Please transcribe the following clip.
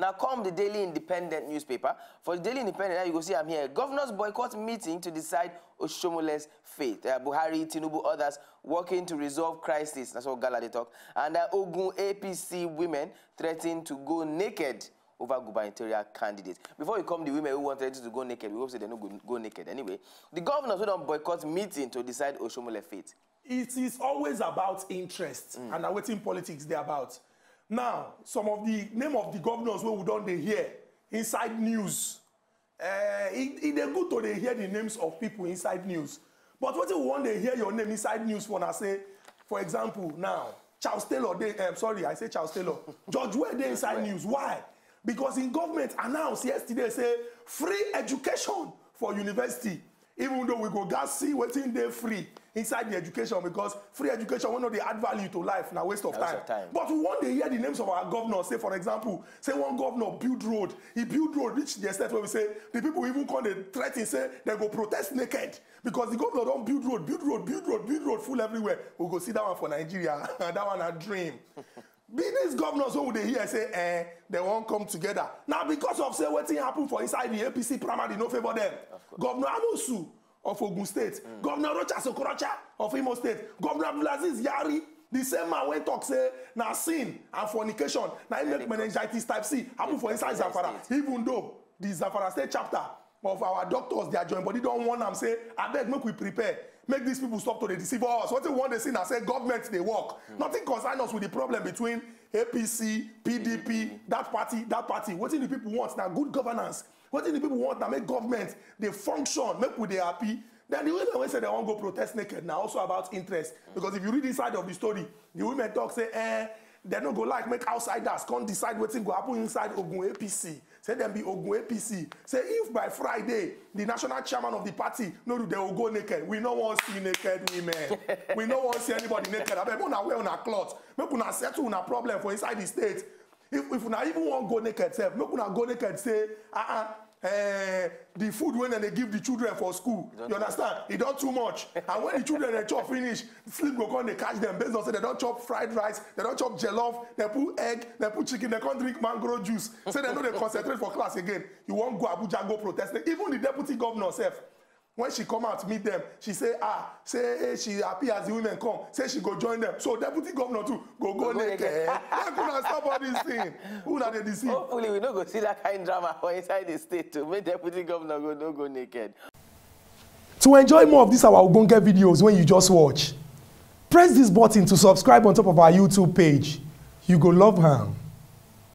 Now come the Daily Independent newspaper. For the Daily Independent, you go see I'm here. Governors boycott meeting to decide Oshomole's fate. Buhari, Tinubu, others working to resolve crisis. That's what Gala they talk. And Ogun APC women threatening to go naked over gubernatorial candidates. Before you come, the women who wanted to go naked, we hope they don't go naked. Anyway, the governors who don't boycott meeting to decide Oshomole's fate. It is always about interest and awaiting politics they're about. Now, some of the name of the governors where we don't hear inside news. It's good to they hear the names of people inside news. But what you want to hear your name inside news when I say, for example, now, Charles Taylor, I say Charles Taylor. George Weah they inside news. Why? Because in government announced yesterday, say, free education for university. Even though we go gas see what's in there free inside the education, because free education will not add value to life, now waste of time. But we want to hear the names of our governors. Say, for example, say one governor build road. He build road, reach the extent where we say the people even call the threat and say they go protest naked because the governor don't build road full everywhere. We'll go see that one for Nigeria. That one a dream. These governors who they hear say, they won't come together. Now, because of say what happened for inside the APC primary, no favor them. Governor Amosun of Ogun State, Governor Rocha Sokorocha of Imo State, Governor Abdulaziz Yari, the same man when talk say, now sin and fornication, now he make meningitis type C, happen for inside Zamfara. Even though the Zamfara State chapter of our doctors, they are joined, but they don't want them say, I beg, make we prepare. Make these people stop to the deceive us. What they want to see now say government they work. Nothing concern us with the problem between APC, PDP, that party. What do the people want now? Good governance. What do the people want now? Make government they function, make people they happy. Then the women say they won't go protest naked now also about interest. Because if you read inside of the story, the women talk say, they don't go like make outsiders can't decide what's going to happen inside Ogun APC. Say them be Ogun APC. Say if by Friday the national chairman of the party no do they will go naked. We don't want to see naked women. We don't want to see anybody naked. I bet we not wear on a cloth. Make we not settle on a problem for inside the state. If we not even want to go naked, say make we not go naked. Say the food when they give the children for school, you understand? It don't too much. And when the children they chop finish, sleep go come they catch them. Based on say they don't chop fried rice, they don't chop jollof, they put egg, they put chicken, they can't drink mango juice. Say they know they concentrate for class again. You won't go Abuja go protest. Even the deputy governor herself, when she come out to meet them, she say, she happy as the women come. Say she go join them. So deputy governor too, go naked. How could I stop all this thing? Who are they deceive? Hopefully we don't go see that kind of drama inside the state to make deputy governor go naked. To enjoy more of these our Ogbonge videos when you just watch, press this button to subscribe on top of our YouTube page. You go love her.